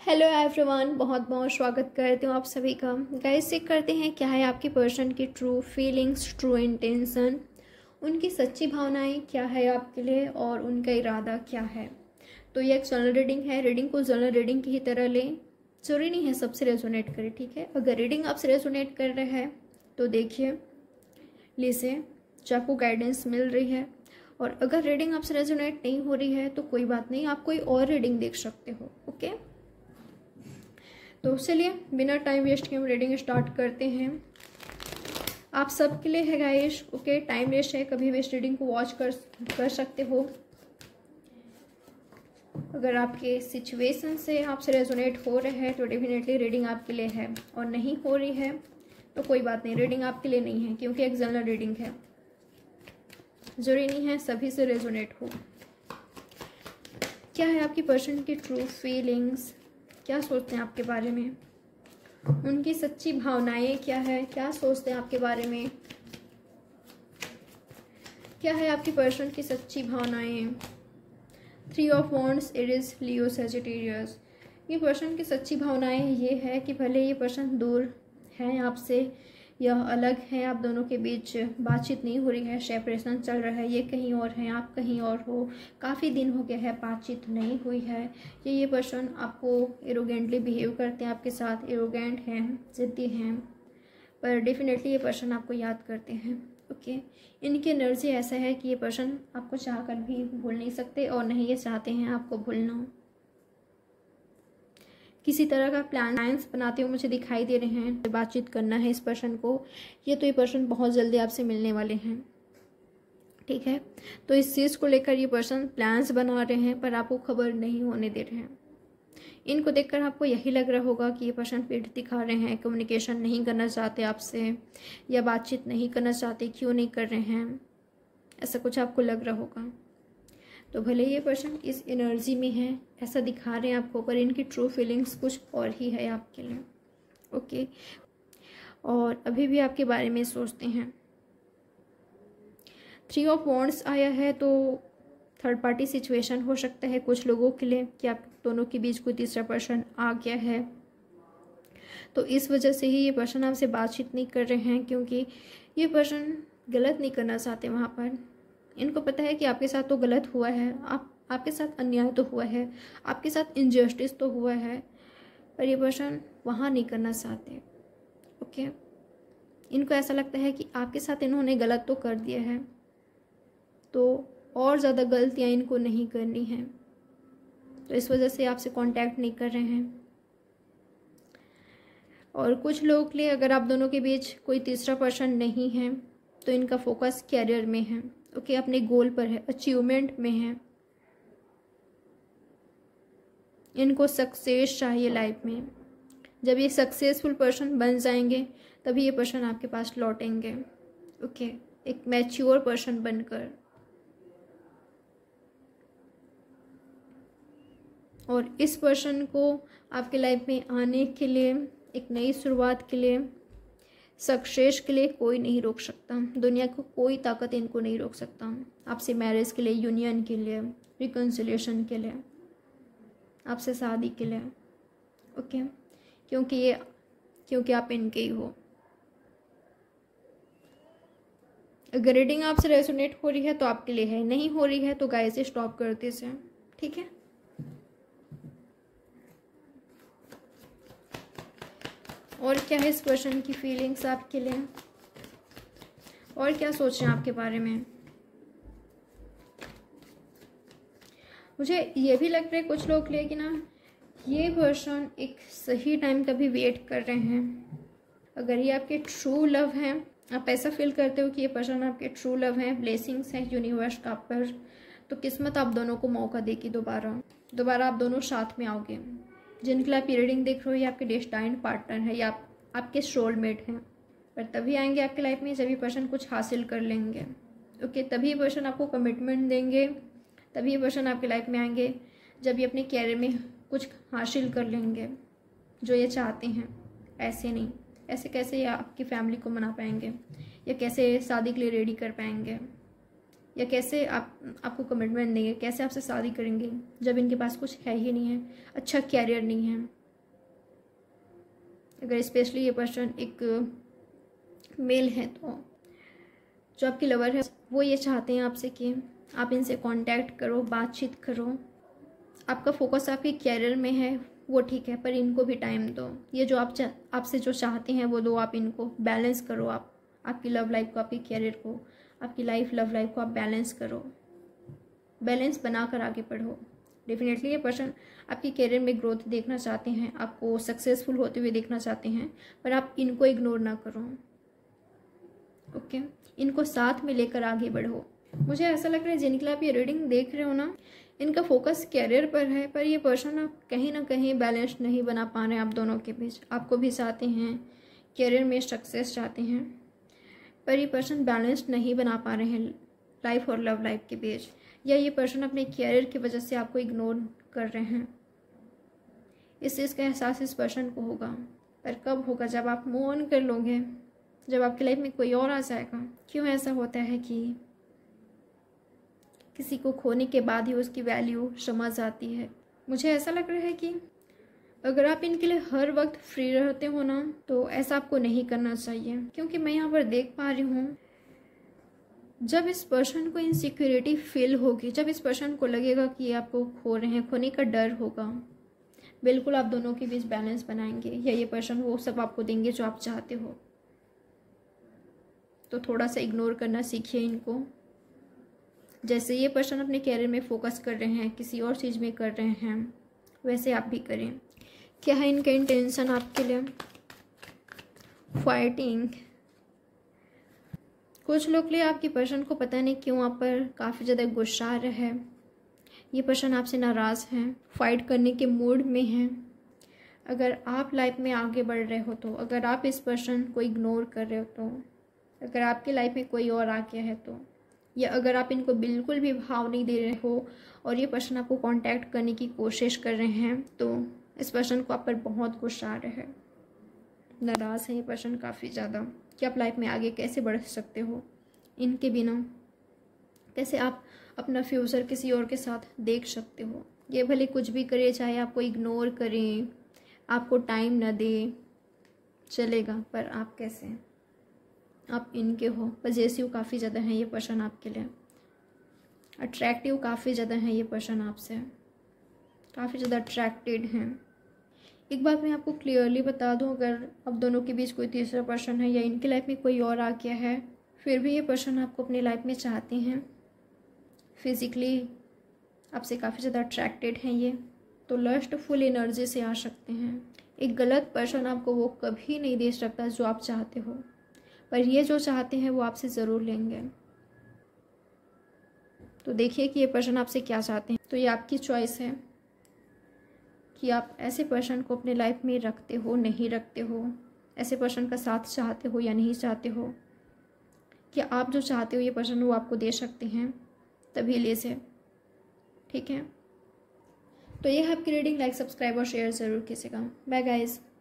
Hello everyone, बहुत बहुत स्वागत करती हूँ आप सभी का। गाइस, चेक करते हैं क्या है आपकी पर्सन की ट्रू फीलिंग्स, ट्रू इंटेंशन, उनकी सच्ची भावनाएं क्या है आपके लिए और उनका इरादा क्या है। तो ये एक जनरल रीडिंग है। रीडिंग को जनरल रीडिंग की ही तरह लें, जरूरी नहीं है सबसे रेजोनेट करे, ठीक है। अगर रीडिंग आपसे रेजोनेट कर रहा है तो देखिए, लीजिए, जो आपको गाइडेंस मिल रही है। और अगर रीडिंग आपसे रेजोनेट नहीं हो रही है तो कोई बात नहीं, आप कोई और रीडिंग देख सकते हो, ओके। तो चलिए बिना टाइम वेस्ट किए हम रीडिंग स्टार्ट करते हैं। आप सबके लिए है गाइस, ओके। टाइम वेस्ट है, कभी भी इस रीडिंग को वॉच कर सकते हो। अगर आपके सिचुएशन से आपसे रेजोनेट हो रहे हैं तो डेफिनेटली रीडिंग आपके लिए है, और नहीं हो रही है तो कोई बात नहीं, रीडिंग आपके लिए नहीं है, क्योंकि एक जनरल रीडिंग है। जरूरी नहीं है सभी से रेजोनेट हो। क्या है आपकी पर्सन की ट्रू फीलिंग्स, क्या सोचते हैं आपके बारे में, उनकी सच्ची भावनाएं क्या है, क्या सोचते हैं आपके बारे में, क्या है आपकी पर्सन की सच्ची भावनाएं। 3 of wands, Aries, Leo, Sagittarius. ये पर्सन की सच्ची भावनाएं ये है कि भले ये पर्सन दूर है आपसे या अलग है, आप दोनों के बीच बातचीत नहीं हो रही है, सेपरेशन चल रहा है, ये कहीं और है, आप कहीं और हो, काफ़ी दिन हो गया है बातचीत नहीं हुई है। ये पर्सन आपको एरोगेंटली बिहेव करते हैं, आपके साथ एरोगेंट हैं, ज़िद्दी हैं, पर डेफिनेटली ये पर्सन आपको याद करते हैं, ओके। इनकी एनर्जी ऐसा है कि ये पर्सन आपको चाहकर भी भूल नहीं सकते और नहीं ये चाहते हैं आपको भूलना। किसी तरह का प्लान्स बनाते हुए मुझे दिखाई दे रहे हैं, बातचीत करना है इस पर्सन को। ये तो ये पर्सन बहुत जल्दी आपसे मिलने वाले हैं, ठीक है। तो इस चीज़ को लेकर ये पर्सन प्लान्स बना रहे हैं, पर आपको खबर नहीं होने दे रहे हैं। इनको देखकर आपको यही लग रहा होगा कि ये पर्सन पीठ दिखा रहे हैं, कम्युनिकेशन नहीं करना चाहते आपसे, या बातचीत नहीं करना चाहते, क्यों नहीं कर रहे हैं, ऐसा कुछ आपको लग रहा होगा। तो भले ये पर्सन इस एनर्जी में है, ऐसा दिखा रहे हैं आपको, पर इनकी ट्रू फीलिंग्स कुछ और ही है आपके लिए, ओके। और अभी भी आपके बारे में सोचते हैं। 3 ऑफ वॉन्ड्स आया है, तो थर्ड पार्टी सिचुएशन हो सकता है कुछ लोगों के लिए, कि आप दोनों के बीच कोई तीसरा पर्सन आ गया है। तो इस वजह से ही ये पर्सन आपसे बातचीत नहीं कर रहे हैं, क्योंकि ये पर्सन गलत नहीं करना चाहते वहाँ पर। इनको पता है कि आपके साथ तो गलत हुआ है, आपके साथ अन्याय तो हुआ है, आपके साथ इनजस्टिस तो हुआ है, पर ये पर्सन वहाँ नहीं करना चाहते, ओके। इनको ऐसा लगता है कि आपके साथ इन्होंने गलत तो कर दिया है, तो और ज़्यादा गलतियाँ इनको नहीं करनी है, तो इस वजह से आपसे कांटेक्ट नहीं कर रहे हैं। और कुछ लोगों के लिए अगर आप दोनों के बीच कोई तीसरा पर्सन नहीं है तो इनका फोकस कैरियर में है, ओके, अपने गोल पर है, अचीवमेंट में है। इनको सक्सेस चाहिए लाइफ में। जब ये सक्सेसफुल पर्सन बन जाएंगे तभी ये पर्सन आपके पास लौटेंगे, ओके, एक मैच्योर पर्सन बनकर। और इस पर्सन को आपके लाइफ में आने के लिए, एक नई शुरुआत के लिए, सक्सेस के लिए कोई नहीं रोक सकता। दुनिया को कोई ताकत इनको नहीं रोक सकता। आपसे मैरिज के लिए, यूनियन के लिए, रिकन्सिलिएशन के लिए, आपसे शादी के लिए, ओके, क्योंकि आप इनके ही हो। अगर रीडिंग आपसे रेजोनेट हो रही है तो आपके लिए है, नहीं हो रही है तो गाइस स्टॉप करते से, ठीक है। और क्या है इस पर्सन की फीलिंग्स आपके लिए, और क्या सोच रहे हैं आपके बारे में। मुझे ये भी लग रहा है कुछ लोग के लिए कि ना, ये पर्सन एक सही टाइम का भी वेट कर रहे हैं। अगर ये आपके ट्रू लव हैं, आप ऐसा फील करते हो कि ये पर्सन आपके ट्रू लव हैं, ब्लेसिंग्स हैं यूनिवर्स का पर, तो किस्मत आप दोनों को मौका देगी, दोबारा आप दोनों साथ में आओगे। जिनके लिए आप ये रीडिंग देख रहे हो, ये आपके डेस्टाइन्ड पार्टनर है या आपके सोलमेट हैं, पर तभी आएंगे आपके लाइफ में जब ये पर्सन कुछ हासिल कर लेंगे, ओके। तभी ये पर्सन आपको कमिटमेंट देंगे, तभी ये पर्सन आपके लाइफ में आएंगे जब ये अपने कैरियर में कुछ हासिल कर लेंगे जो ये चाहते हैं। ऐसे नहीं, ऐसे कैसे ये आपकी फैमिली को मना पाएंगे, या कैसे शादी के लिए रेडी कर पाएंगे, या कैसे आपको कमिटमेंट देंगे, कैसे आपसे शादी करेंगे जब इनके पास कुछ है ही नहीं है, अच्छा कैरियर नहीं है। अगर स्पेशली ये पर्सन एक मेल है तो जो आपकी लवर है वो ये चाहते हैं आपसे कि आप इनसे कांटेक्ट करो, बातचीत करो। आपका फोकस आपके कैरियर में है वो ठीक है, पर इनको भी टाइम दो। ये जो आपसे जो चाहते हैं वो दो, आप इनको बैलेंस करो। आपकी लव लाइफ को, आपके कैरियर को, आपकी लव लाइफ को आप बैलेंस करो, बैलेंस बनाकर आगे बढ़ो। डेफिनेटली ये पर्सन आपके कैरियर में ग्रोथ देखना चाहते हैं, आपको सक्सेसफुल होते हुए देखना चाहते हैं, पर आप इनको इग्नोर ना करो। ओके, इनको साथ में लेकर आगे बढ़ो। मुझे ऐसा लग रहा है जिनके लिए आप ये रीडिंग देख रहे हो ना, इनका फोकस कैरियर पर है, पर ये पर्सन आप कहीं ना कहीं बैलेंस नहीं बना पा रहे हैं आप दोनों के बीच। आपको भी चाहते हैं, कैरियर में सक्सेस चाहते हैं, पर ये पर्सन बैलेंस नहीं बना पा रहे हैं लाइफ और लव लाइफ के बीच। या ये पर्सन अपने कैरियर की वजह से आपको इग्नोर कर रहे हैं। इस चीज़ का एहसास इस पर्सन को होगा, पर कब होगा? जब आप मूव ऑन कर लोगे, जब आपकी लाइफ में कोई और आ जाएगा। क्यों ऐसा होता है कि किसी को खोने के बाद ही उसकी वैल्यू समझ आती है। मुझे ऐसा लग रहा है कि अगर आप इनके लिए हर वक्त फ्री रहते हो ना, तो ऐसा आपको नहीं करना चाहिए। क्योंकि मैं यहाँ पर देख पा रही हूँ, जब इस पर्सन को इनसिक्योरिटी फील होगी, जब इस पर्सन को लगेगा कि आपको खो रहे हैं, खोने का डर होगा, बिल्कुल आप दोनों के बीच बैलेंस बनाएंगे, या ये पर्सन वो सब आपको देंगे जो आप चाहते हो। तो थोड़ा सा इग्नोर करना सीखिए इनको। जैसे ये पर्सन अपने कैरियर में फोकस कर रहे हैं, किसी और चीज़ में कर रहे हैं, वैसे आप भी करें। क्या है इनका इंटेंशन आपके लिए? फाइटिंग। कुछ लोग लिए आपकी पर्सन को पता नहीं क्यों आप पर काफ़ी ज़्यादा गुस्सा आ रहा है। ये पर्सन आपसे नाराज़ हैं, फाइट करने के मूड में हैं। अगर आप लाइफ में आगे बढ़ रहे हो तो, अगर आप इस पर्सन को इग्नोर कर रहे हो तो, अगर आपकी लाइफ में कोई और आ गया है तो, या अगर आप इनको बिल्कुल भी भाव नहीं दे रहे हो और ये पर्सन आपको कांटेक्ट करने की कोशिश कर रहे हैं, तो इस पर्सन को आप पर बहुत गुस्सा आ रहा है, नाराज़ है ये पर्सन काफ़ी ज़्यादा कि आप लाइफ में आगे कैसे बढ़ सकते हो। इनके बिना कैसे आप अपना फ्यूचर किसी और के साथ देख सकते हो। ये भले कुछ भी करे, चाहे आपको इग्नोर करें, आपको टाइम ना दे, चलेगा, पर आप कैसे? आप इनके हो। पजेसिव काफ़ी ज़्यादा है ये पर्सन आपके लिए, अट्रैक्टिव काफ़ी ज़्यादा है ये पर्सन आपसे, काफ़ी ज़्यादा अट्रैक्टेड हैं। एक बात मैं आपको क्लियरली बता दूं, अगर अब दोनों के बीच कोई तीसरा पर्सन है या इनकी लाइफ में कोई और आ गया है, फिर भी ये पर्सन आपको अपनी लाइफ में चाहते हैं, फिज़िकली आपसे काफ़ी ज़्यादा अट्रैक्टेड हैं ये, तो लस्टफुल एनर्जी से आ सकते हैं। एक गलत पर्सन आपको वो कभी नहीं दे सकता जो आप चाहते हो, पर ये जो चाहते हैं वो आपसे ज़रूर लेंगे। तो देखिए कि ये पर्सन आपसे क्या चाहते हैं। तो ये आपकी चॉइस है कि आप ऐसे पर्सन को अपने लाइफ में रखते हो, नहीं रखते हो, ऐसे पर्सन का साथ चाहते हो या नहीं चाहते हो। कि आप जो चाहते हो ये पर्सन वो आपको दे सकते हैं, तभी ले से। ठीक है, तो ये है आपकी रीडिंग। लाइक, सब्सक्राइब और शेयर ज़रूर कीजिएगा। Bye guys.